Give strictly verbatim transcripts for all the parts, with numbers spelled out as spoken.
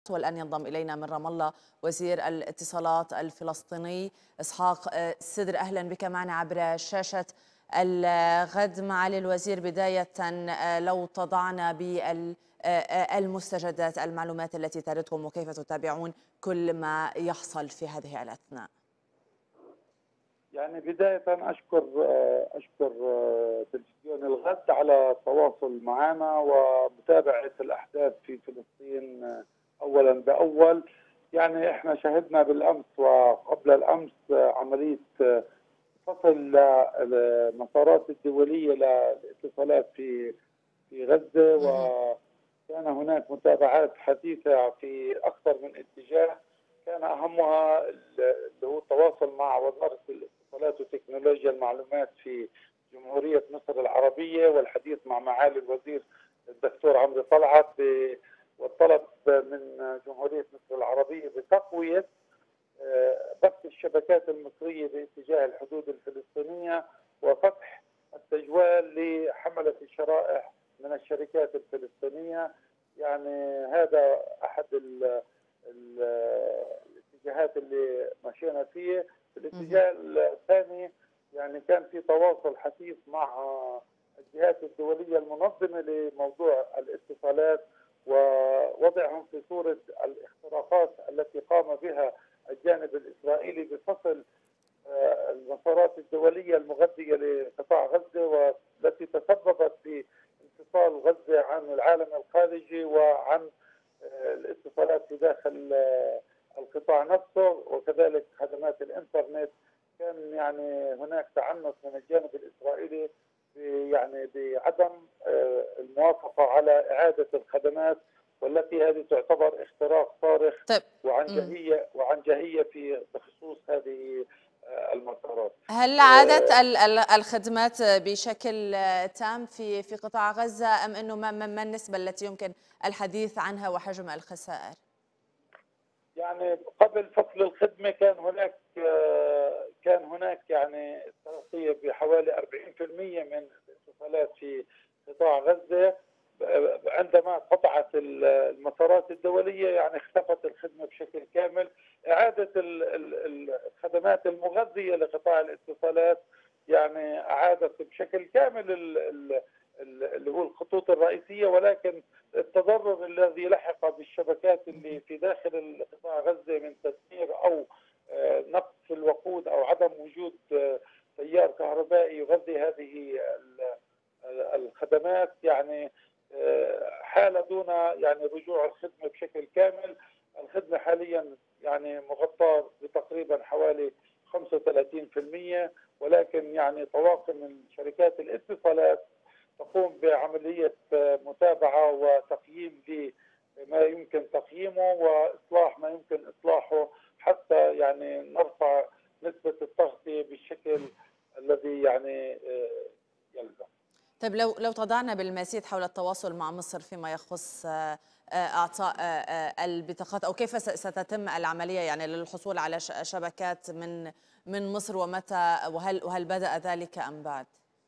والآن ينضم إلينا من رام الله وزير الاتصالات الفلسطيني إسحاق السدر. أهلا بك معنا عبر شاشة الغد. معالي الوزير، بداية لو تضعنا بالمستجدات المعلومات التي تردكم وكيف تتابعون كل ما يحصل في هذه الأثناء. يعني بداية أشكر أشكر تلفزيون الغد على التواصل معنا ومتابعة الأحداث في فلسطين أولا بأول. يعني إحنا شهدنا بالأمس وقبل الأمس عملية فصل المسارات الدولية للاتصالات في في غزة، وكان هناك متابعات حثيثة في أكثر من اتجاه، كان أهمها اللي هو التواصل مع وزارة الاتصالات وتكنولوجيا المعلومات في جمهورية مصر العربية والحديث مع معالي الوزير الدكتور عمرو طلعت والطلب من جمهورية مصر العربية بتقوية بث الشبكات المصرية باتجاه الحدود الفلسطينية وفتح التجوال لحملة الشرائح من الشركات الفلسطينية. يعني هذا أحد ال ال الاتجاهات اللي مشينا فيه. في الاتجاه الثاني يعني كان في تواصل حثيث مع الجهات الدولية المنظمة لموضوع الاتصالات ووضعهم في صورة الاختراقات التي قام بها الجانب الإسرائيلي بفصل المسارات الدولية المغذية لقطاع غزة والتي تسببت في انفصال غزة عن العالم الخارجي وعن الاتصالات في داخل القطاع نفسه وكذلك خدمات الانترنت. كان يعني هناك تعنت من الجانب الإسرائيلي يعني بعدم الموافقة على إعادة الخدمات، والتي هذه تعتبر اختراق صارخ طيب. وعنجهية وعنجهية في بخصوص هذه المسارات. هل عادت الخدمات بشكل تام في في قطاع غزة أم أنه ما ما النسبة التي يمكن الحديث عنها وحجم الخسائر؟ يعني قبل فصل الخدمة كان هناك كان هناك يعني تغطية بحوالي أربعين بالمئة من الاتصالات في قطاع غزة. عندما قطعت المسارات الدولية يعني اختفت الخدمة بشكل كامل. إعادة الخدمات المغذية لقطاع الاتصالات يعني أعادت بشكل كامل اللي هو الخطوط الرئيسية، ولكن التضرر الذي لحق بالشبكات اللي في داخل قطاع غزة من تدمير أو نقص في الوقود أو عدم وجود تيار كهربائي يغذي هذه الخدمات يعني حال دون يعني رجوع الخدمة بشكل كامل. الخدمة حاليا يعني مغطاة بتقريبا حوالي خمسة وثلاثين بالمئة، ولكن يعني طواقم شركات الاتصالات تقوم بعملية متابعة وتقييم لما يمكن تقييمه وإصلاح ما يمكن إصلاحه حتى يعني نرفع نسبة التغطية بالشكل الذي يعني يلزم. طيب، لو لو تضعنا بالمزيد حول التواصل مع مصر فيما يخص اعطاء البطاقات او كيف ستتم العمليه يعني للحصول على شبكات من من مصر، ومتى وهل وهل بدأ ذلك ام بعد؟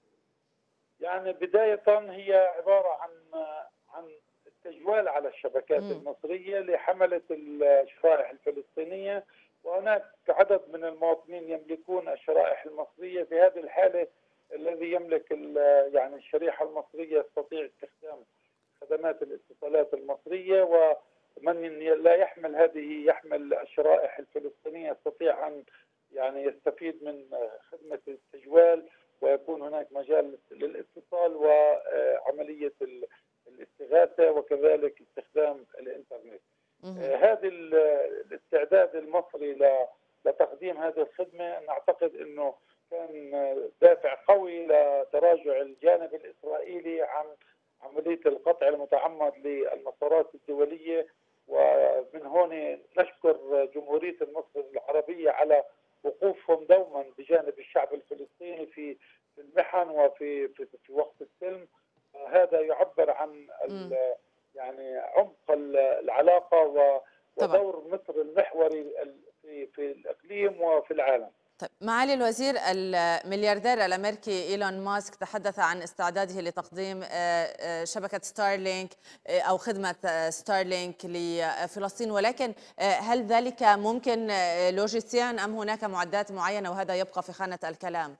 يعني بداية هي عبارة عن عن التجوال على الشبكات م. المصرية لحملة الشرائح الفلسطينية، وهناك عدد من المواطنين يملكون الشرائح المصرية. في هذه الحالة الذي يملك يعني الشريحة المصرية يستطيع استخدام خدمات الاتصالات المصرية، ومن لا يحمل هذه يحمل الشرائح الفلسطينية يستطيع أن يعني يستفيد من خدمة التجوال ويكون هناك مجال للاتصال وعملية الاستغاثة وكذلك استخدام الإنترنت. هذا الاستعداد المصري لتقديم هذه الخدمة نعتقد أنه كان دافع قوي لتراجع الجانب الإسرائيلي عن عملية القطع المتعمد للمسارات الدولية. ومن هون نشكر جمهورية مصر العربية على وقوفهم دوما بجانب الشعب الفلسطيني في في المحن وفي في, في وقت السلم. هذا يعبر عن يعني عمق العلاقة ودور مصر المحوري في في الإقليم وفي العالم. طيب معالي الوزير، الملياردير الامريكي ايلون ماسك تحدث عن استعداده لتقديم آه، آه، شبكه ستارلينك آه، او خدمه آه، ستارلينك لفلسطين، ولكن آه، هل ذلك ممكن آه، لوجستيا ام هناك معدات معينه وهذا يبقى في خانه الكلام؟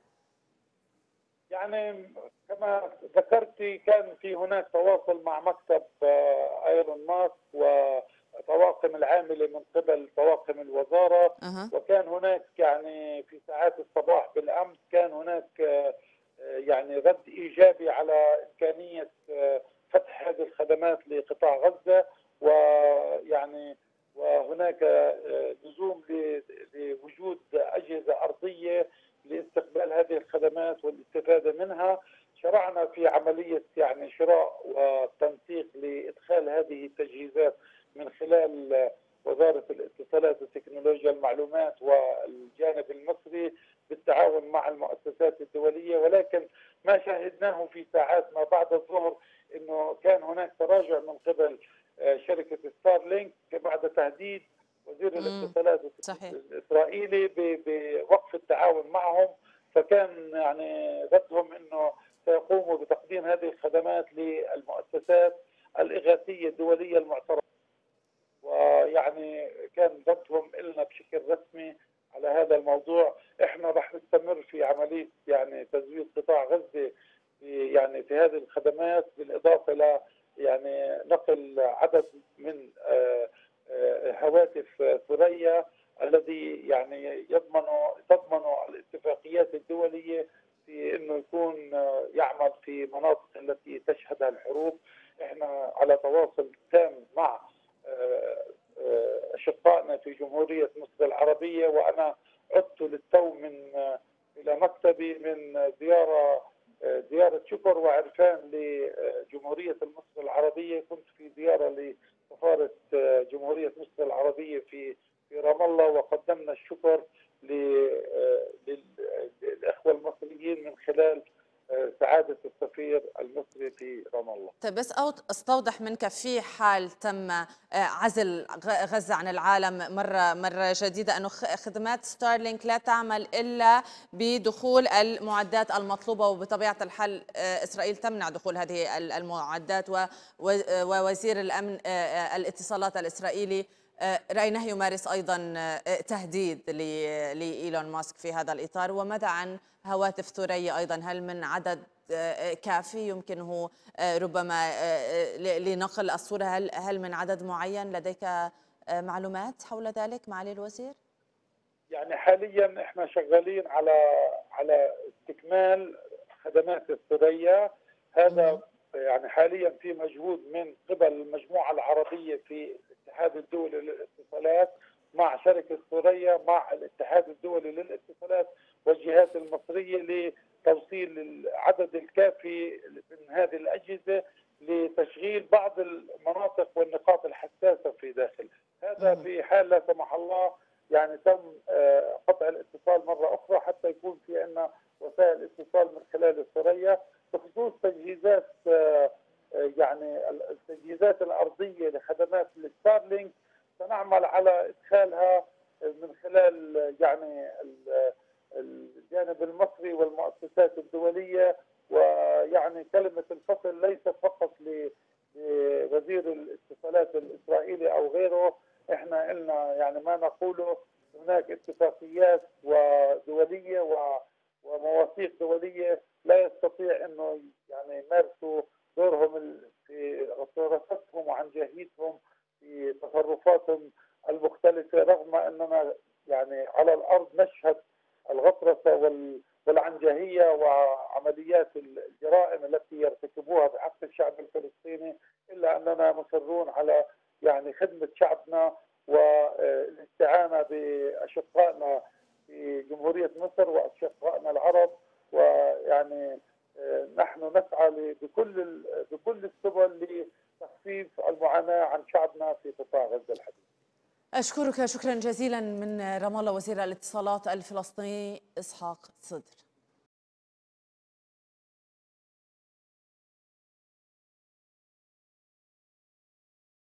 يعني كما ذكرتي كان في هناك تواصل مع مكتب آه، ايلون ماسك وطواقم العامله من قبل طواقم الوزاره، أه. وكان هناك يعني في ساعات الصباح بالامس كان هناك آه، آه، يعني رد ايجابي على امكانيه آه، فتح هذه الخدمات لقطاع غزه، ويعني وهناك آه، لزوم ل- لوجود اجهزه ارضيه لاستقبال هذه الخدمات والاستفاده منها. شرعنا في عمليه يعني شراء وتنسيق لادخال هذه التجهيزات من خلال وزاره الاتصالات وتكنولوجيا المعلومات والجانب المصري بالتعاون مع المؤسسات الدوليه، ولكن ما شاهدناه في ساعات ما بعد الظهر انه كان هناك تراجع من قبل آه، شركه ستارلينك بعد تهديد وزير امم الاتصالات صحيح. الاسرائيلي بوقف التعاون معهم. فكان يعني ردهم انه سيقوموا بتقديم هذه الخدمات للمؤسسات الاغاثيه الدوليه المعترفه، ويعني كان ردهم لنا بشكل رسمي على هذا الموضوع. احنا رح نستمر في عمليه يعني تزويد قطاع غزه في يعني في هذه الخدمات، بالاضافه ل يعني نقل عدد من آه، آه، هواتف ثريا الذي يعني يضمن تضمن الاتفاقيات الدوليه في انه يكون آه، يعمل في مناطق التي تشهدها الحروب. احنا على تواصل تام مع آه، آه، اشقائنا في جمهوريه مصر العربيه، وانا عدت للتو من آه، الى مكتبي من زياره آه، زياره شكر وعرفان لجمهوريه مصر العربيه. كنت في زياره لسفاره آه، جمهوريه مصر العربيه في في رام الله، وقدمنا الشكر ل- آه، لل- للاخوه المصريين من خلال آه، سعاده السفير المصري في رام الله. طيب بس أوت- استوضح منك، في حال تم آه، عزل غ- غزة عن العالم مرة مرة جديدة، أنه خ- خدمات ستارلينك لا تعمل إلا بدخول المعدات المطلوبة، وبطبيعة الحال آه، إسرائيل تمنع دخول هذه ال- المعدات، و- و- آه، ووزير الأمن آه، آه، الاتصالات الإسرائيلي آه، رأيناه يمارس أيضا آه، تهديد ل- لإيلون ماسك في هذا الإطار. وماذا عن هواتف ثريا أيضا؟ هل من عدد آه، كافي يمكنه آه، ربما آه، ل- لنقل الصورة؟ هل هل من عدد معين لديك آه، معلومات حول ذلك معالي الوزير؟ يعني حاليا احنا شغالين على على استكمال خدمات الثريا. مهم. هذا يعني حاليا في مجهود من قبل المجموعه العربيه في الاتحاد الدولي للاتصالات مع شركه ثريا مع الاتحاد الدولي للاتصالات والجهات المصريه لتوصيل العدد الكافي من هذه الاجهزه لتشغيل بعض المناطق والنقاط الحساسه في داخل. هذا مهم. في حال لا سمح الله يعني تم آه، قطع الاتصال مرة أخرى، حتى يكون في عندنا وسائل اتصال من خلال الثريا بخصوص تجهيزات آه، آه، يعني التجهيزات الأرضية لخدمات الستارلينك. سنعمل على إدخالها من خلال آه، يعني ال- الجانب المصري والمؤسسات الدولية. ويعني كلمة الفصل ليست فقط ل- لوزير الاتصالات الإسرائيلي أو غيره. احنا قلنا يعني ما نقوله، هناك اتفاقيات ودوليه و- ومواثيق دوليه لا يستطيع انه يعني يمارسوا دورهم ال- في دراستهم وعن جهيتهم في تصرفاتهم المختلفه، رغم اننا يعني على الارض نشهد الغطرسه وال- والعنجهيه وعمليات الجرائم التي يرتكبوها بحق الشعب الفلسطيني، الا اننا مصرون على يعني خدمه شعبنا والاستعانه باشقائنا في جمهوريه مصر واشقائنا العرب. ويعني آه، نحن نسعى ل- بكل ال- بكل السبل لتخفيف المعاناه عن شعبنا في قطاع غزه الحديث. أشكرك شكرا جزيلا من رام الله وزير الاتصالات الفلسطيني إسحاق صدر.